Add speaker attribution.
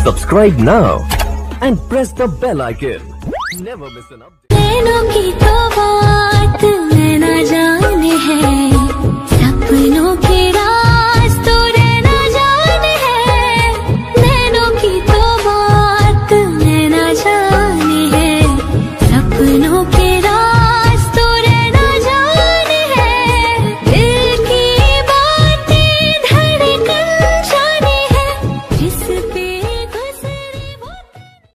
Speaker 1: Subscribe now and press the bell icon. Never miss an update.